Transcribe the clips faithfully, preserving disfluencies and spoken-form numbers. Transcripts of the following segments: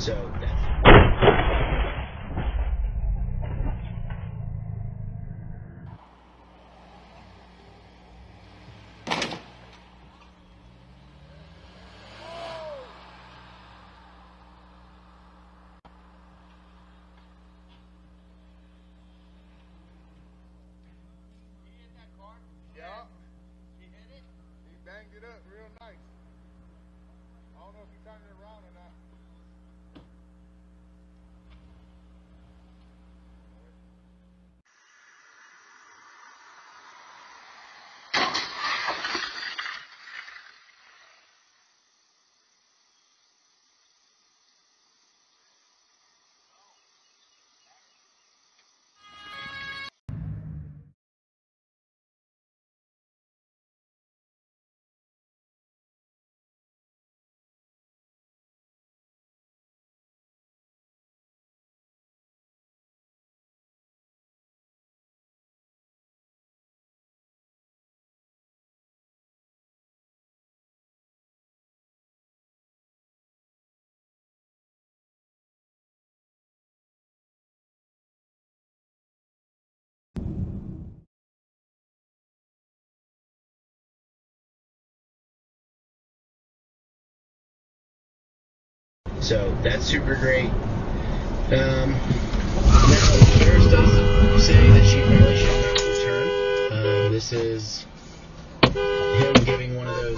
So that's Yeah. He hit it? He banged it up real nice. I don't know if he turned it around or not. So that's super great. Um, now, the nurse does say that she probably should not return. Um, this is him giving one of those.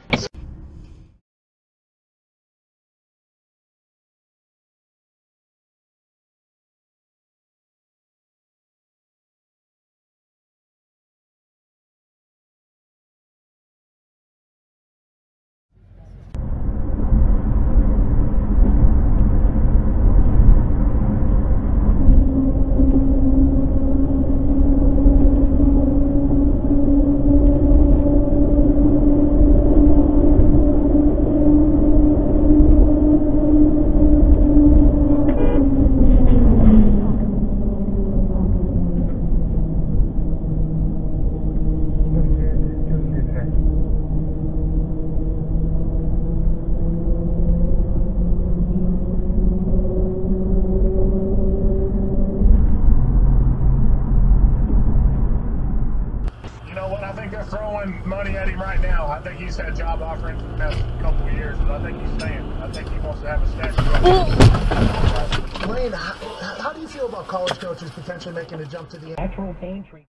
You know what? I think they're throwing money at him right now. I think he's had job offerings for the past couple of years, and I think he's staying. I think he wants to have a statue. Wayne, how, how do you feel about college coaches potentially making a jump to the Natural pain treatment.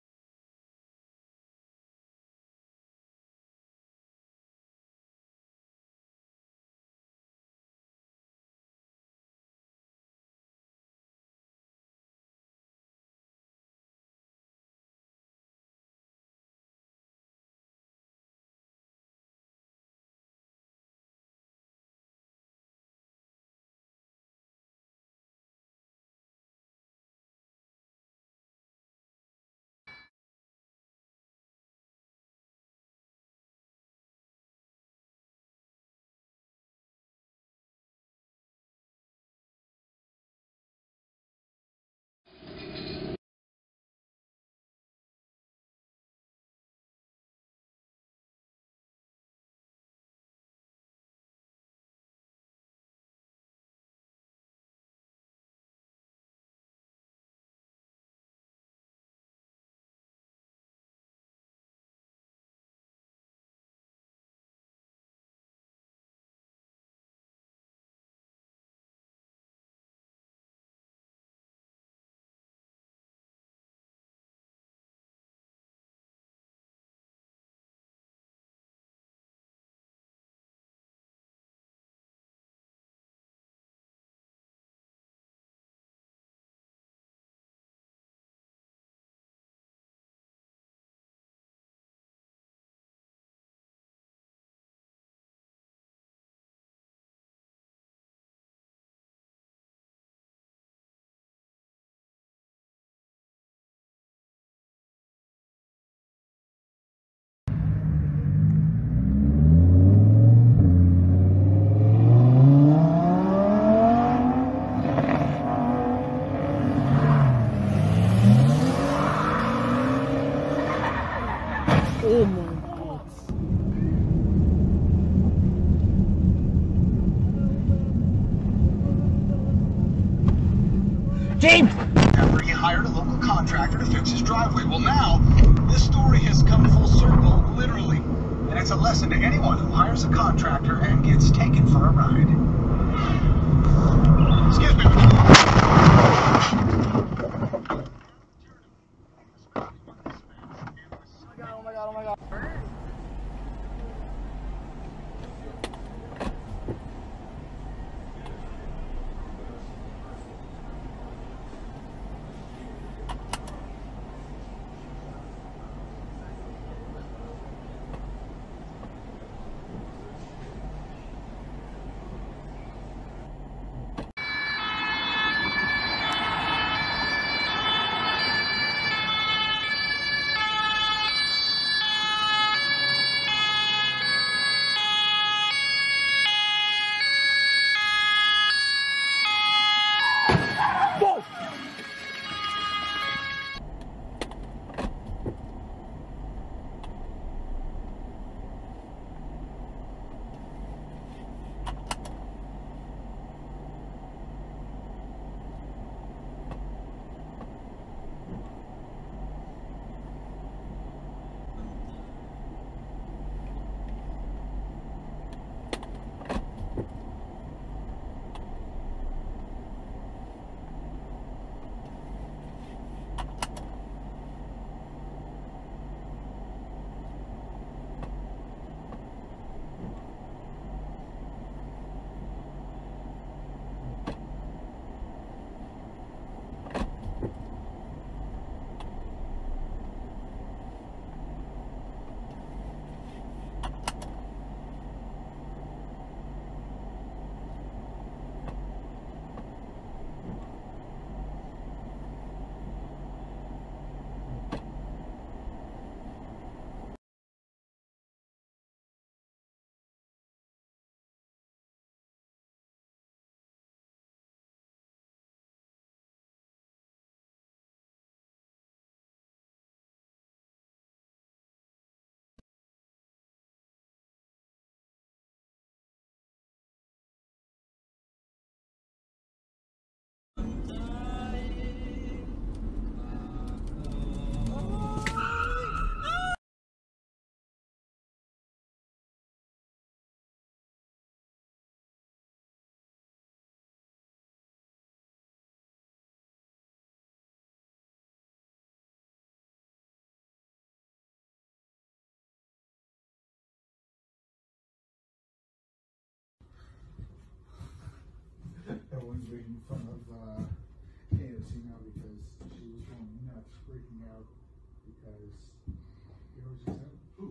Oh my God. James! After he hired a local contractor to fix his driveway. Well, now, this story has come full circle, literally. And it's a lesson to anyone who hires a contractor and gets taken for a ride. Excuse me. Oh my god, oh my god. Everyone's making fun of uh, A O C now because she was going nuts, freaking out because you know what she said? Who?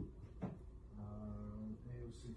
Uh, A O C.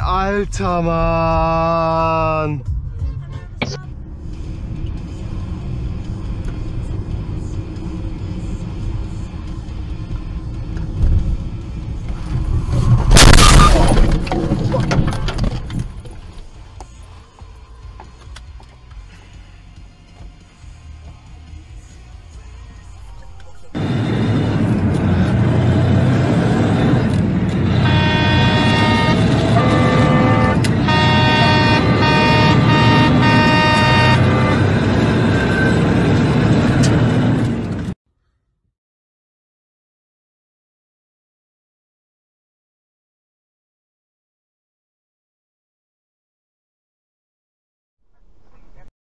Alter Mann.